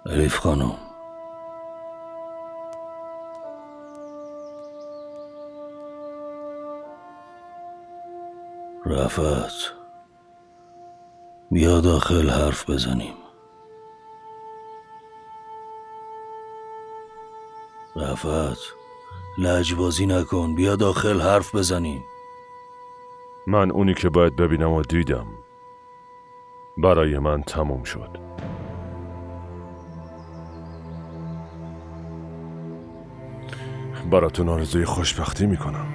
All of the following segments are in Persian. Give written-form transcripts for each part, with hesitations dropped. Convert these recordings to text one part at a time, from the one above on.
الیف خانم، رفعت، بیا داخل حرف بزنیم. رفعت، لجبازی نکن، بیا داخل حرف بزنیم. من اونی که باید ببینم و دیدم. برای من تموم شد. براتون آرزوی خوشبختی میکنم.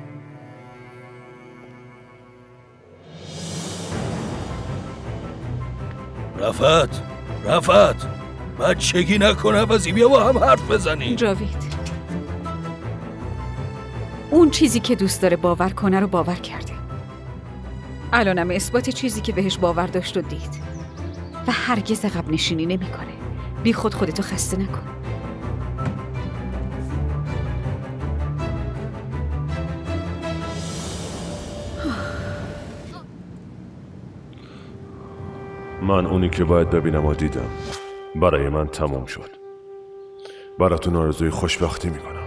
رفعت بچگی نکن، عوضی بیا با هم حرف بزنیم. جاوید، اون چیزی که دوست داره باور کنه رو باور کرده. الانم اثبات چیزی که بهش باور داشت و دید و هرگز عقب نشینی نمیکنه. بی خودتو خسته نکن. من اونی که باید ببینم و دیدم. برای من تموم شد. براتون آرزوی خوشبختی میکنم.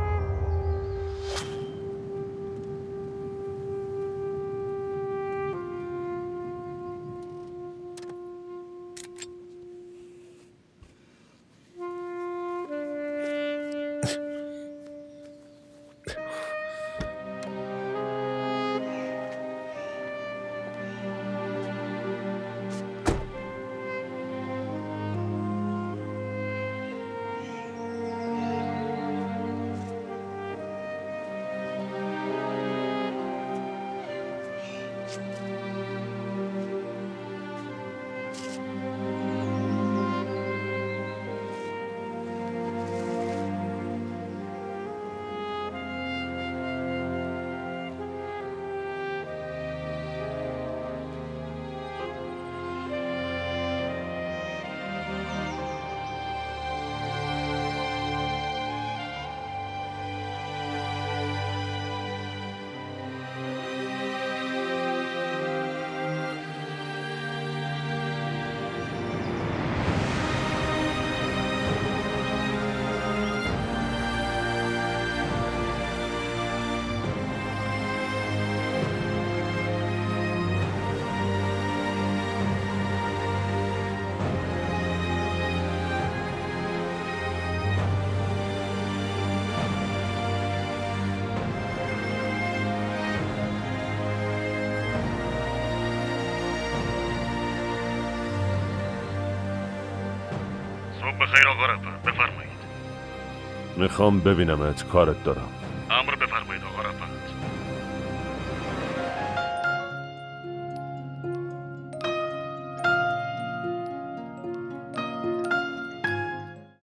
بخیر آقا رفعت، بفرمایید. میخوام ببینمت، کارت دارم. امر بفرمایید آقا رفعت.